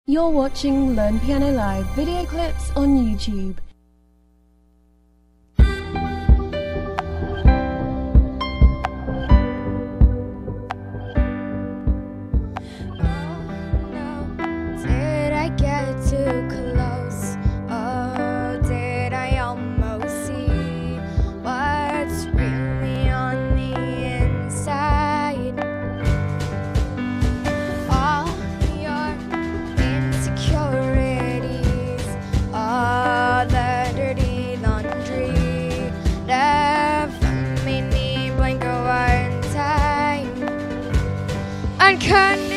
You're watching Learn Piano Live video clips on YouTube. Did I get too close? Oh, did I almost see what's really on the inside? All your insecurities, all the dirty laundry left made me blank one time. Unconditional.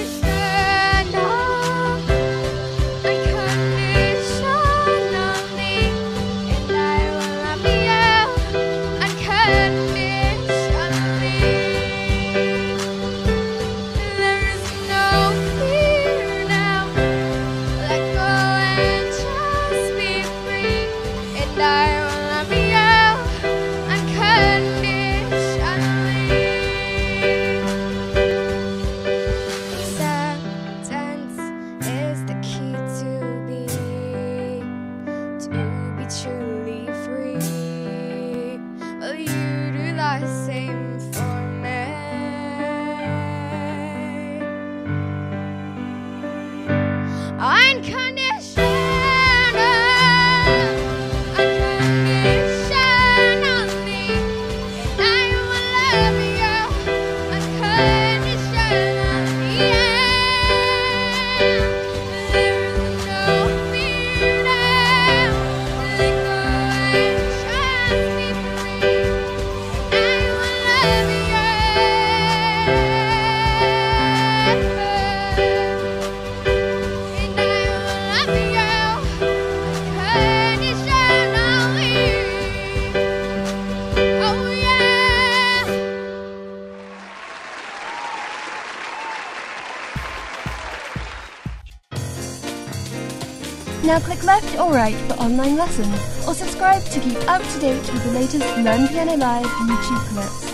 Truly free, will you do the same for me? Unconditional, unconditionally, and I will love you unconditionally. There's no fear now. Let go and trust me free. I will love you. And I will love you unconditionally. Oh yeah. Now click left or right for online lessons, or subscribe to keep up to date with the latest Learn Piano Live YouTube clips.